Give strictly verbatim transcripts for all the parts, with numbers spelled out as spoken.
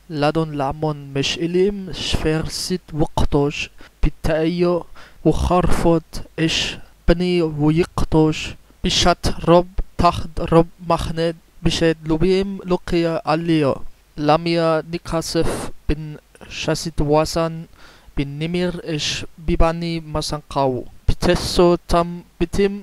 لدن لعمون مش إليم شفرسيت وقتوش بتأيو وخرفت إش بني ويقتوش بشات رب تحت رب مخند بشت لبيم لقيا عليا لميا نكاسف بن شاسيت واسان بن نمير إش بباني مسانقاو بتسو تم بتم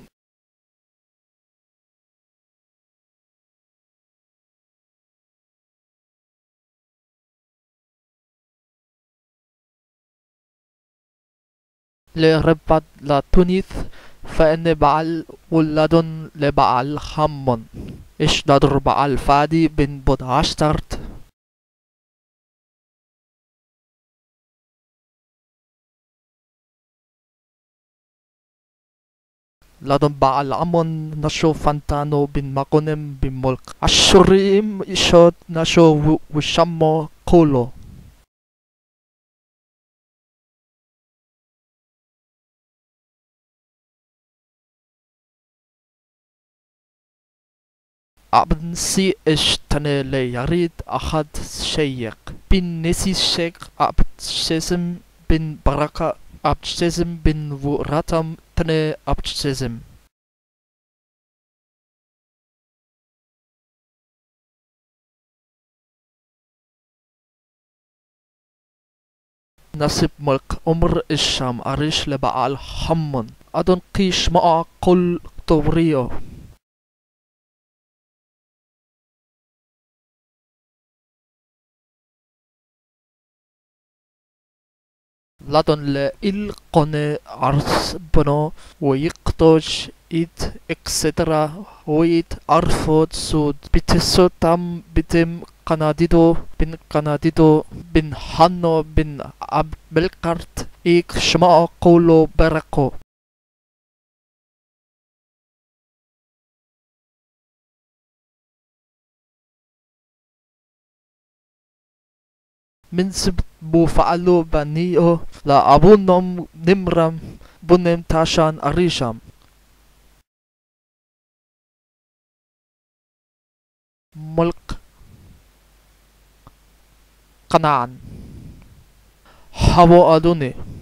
لربط لا تونيث فإن بعل ولدن لبعل خمون إش دادر بعل فادي بن بود عشترت لدن بعل عمون نشو فانتانو بن مقونم بن ملك الشريم إشود نشو وشمو قولو أبن سي إش تني لي يريد أحد شيق بن نسي شيق أبتشزم بن بركة أبتشزم بن وراتم تني أبتشزم نصيب ملك عمر الشام أريش لبعال حمون أدن قيش مع قل طوريو لدن لإل قني عرس بنو ويقتوش إيد إكسترا ويد أرفود سود بتسو تام بتم قناديدو بن قناديدو بن حنو بن عبد بالقرت إيك شماء قولو برقو من سببو فعلو بنيو لا أبونم نمرم بنم تاشان أريشام ملك قنعان حبو أدوني